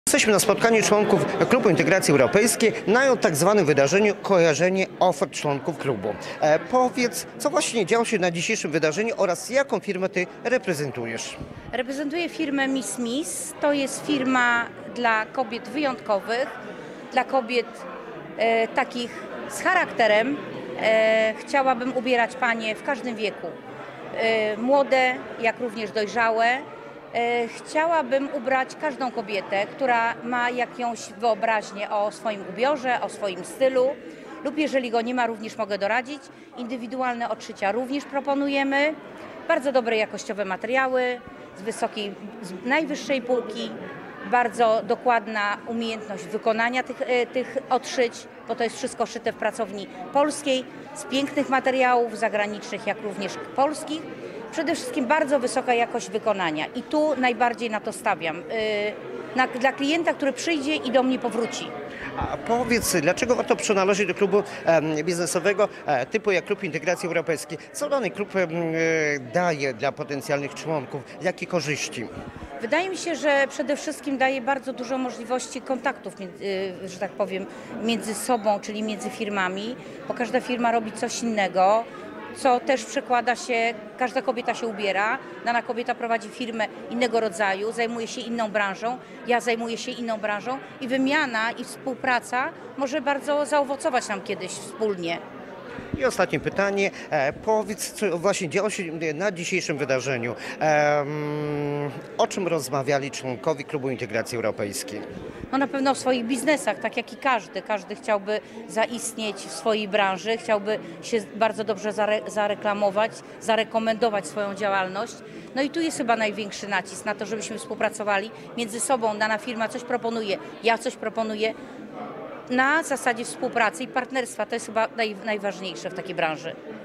Jesteśmy na spotkaniu członków Klubu Integracji Europejskiej na tak zwanym wydarzeniu Kojarzenie ofert członków klubu. Powiedz, co właśnie działo się na dzisiejszym wydarzeniu oraz jaką firmę Ty reprezentujesz? Reprezentuję firmę Miss Miss. To jest firma dla kobiet wyjątkowych, dla kobiet takich z charakterem. Chciałabym ubierać panie w każdym wieku, młode, jak również dojrzałe. Chciałabym ubrać każdą kobietę, która ma jakąś wyobraźnię o swoim ubiorze, o swoim stylu lub jeżeli go nie ma, również mogę doradzić. Indywidualne odszycia również proponujemy. Bardzo dobre jakościowe materiały z najwyższej półki. Bardzo dokładna umiejętność wykonania tych odszyć, bo to jest wszystko szyte w pracowni polskiej, z pięknych materiałów zagranicznych, jak również polskich. Przede wszystkim bardzo wysoka jakość wykonania i tu najbardziej na to stawiam. Dla klienta, który przyjdzie i do mnie powróci. A powiedz, dlaczego warto przynależeć do klubu biznesowego typu jak Klub Integracji Europejskiej? Co dany klub daje dla potencjalnych członków? Jakie korzyści? Wydaje mi się, że przede wszystkim daje bardzo dużo możliwości kontaktów, że tak powiem, między sobą, czyli między firmami, bo każda firma robi coś innego, co też przekłada się, każda kobieta się ubiera, dana kobieta prowadzi firmę innego rodzaju, zajmuje się inną branżą, ja zajmuję się inną branżą i wymiana i współpraca może bardzo zaowocować nam kiedyś wspólnie. I ostatnie pytanie. Powiedz, co właśnie działo się na dzisiejszym wydarzeniu. O czym rozmawiali członkowie Klubu Integracji Europejskiej? No na pewno o swoich biznesach, tak jak i każdy. Każdy chciałby zaistnieć w swojej branży, chciałby się bardzo dobrze zareklamować, zarekomendować swoją działalność. No i tu jest chyba największy nacisk na to, żebyśmy współpracowali między sobą. Dana firma coś proponuje, ja coś proponuję. Na zasadzie współpracy i partnerstwa. To jest chyba najważniejsze w takiej branży.